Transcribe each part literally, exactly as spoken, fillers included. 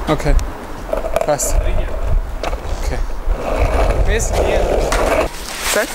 Okay. Passt. Okay. Bis hier. Set?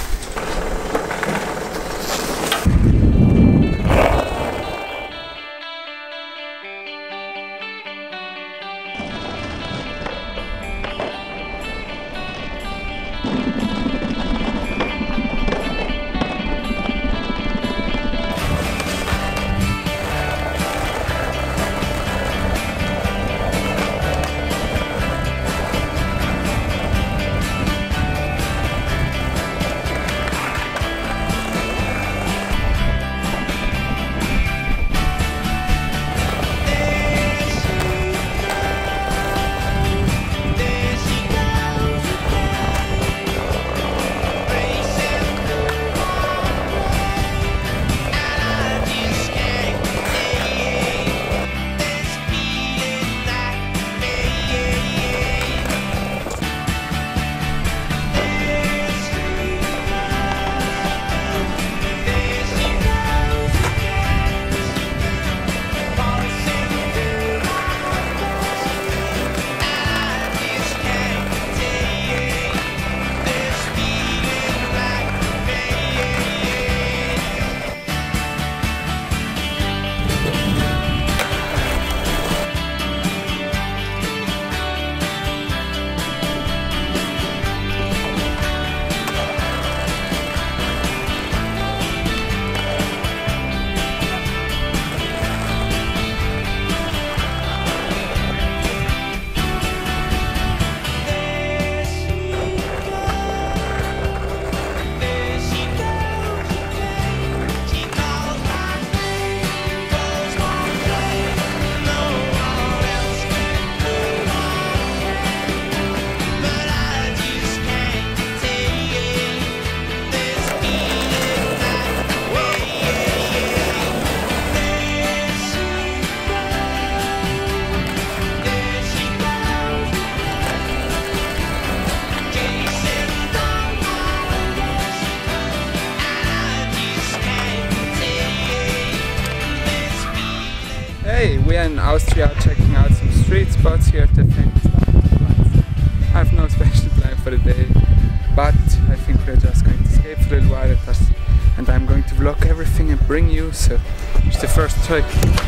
Hey, we are in Austria checking out some street spots here at the famous Platz. I have no special plan for the day, but I think we're just going to escape for a little while at us, and I'm going to vlog everything and bring you, so it's the first trick.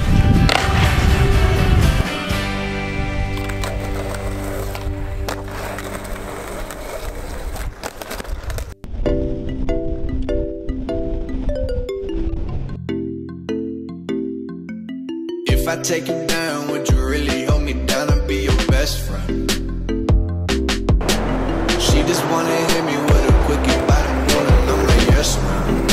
If I take you down, would you really hold me down and be your best friend? She just wanna hit me with a quickie bottom roll, and I'm like, yes, man.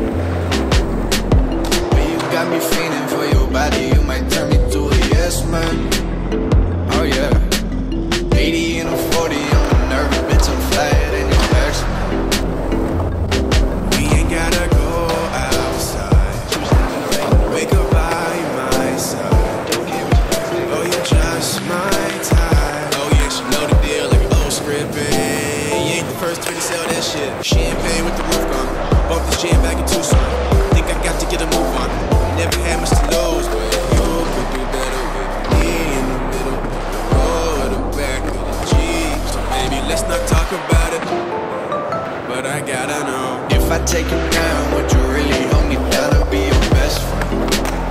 But you got me feeling for your body, you might turn me to a yes, man. Oh yeah. eighty and a forty, I'm a nervous bitch, I'm flyer than your ex, man. We ain't gotta go outside. Wake up by my side. Oh, you're just my type. Oh yeah, she know the deal like an old script. You ain't the first to really sell that shit. Champagne with the roof gone. Bought this jam back in Tucson. Think I got to get a move on. Never had much to lose, but you could do better with me in the middle. Oh, at the back of the Jeep. So baby, let's not talk about it, but I gotta know. If I take you down, would you really hold me down and be your best friend?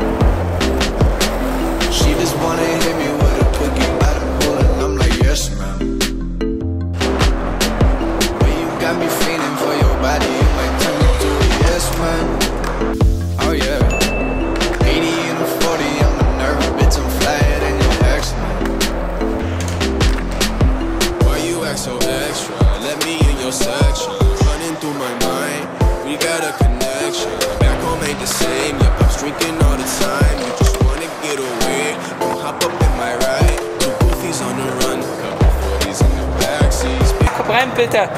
She just wanna hit me with a quickie bottom roll, and I'm like, yes, man. But you got me feeling for your body, you might turn me to a yes, man. Oh yeah. eighty and a forty, I'm a nervous bitch, I'm flyer than your ex, man. Why you act so extra? Let me in your section. Running through my mind, we got a connection. Back home ain't the same, yep, I'm streaking all the time. You just wanna get away, don't hop up in my ride. Two goofies on the run, couple forties in the backseat. Komm rein, bitte!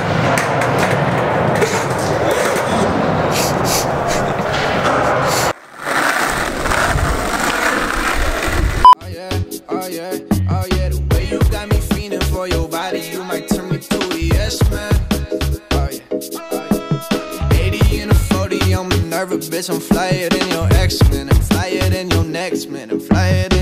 Oh yeah, oh yeah, oh yeah. The way you got me feeling for your body, you might turn me to a yes, man. Oh yeah, oh yeah. eighty and a forty, I'm a nervous bitch, I'm flyer than your ex, man. I'm flyer than your next, man. I'm flyer than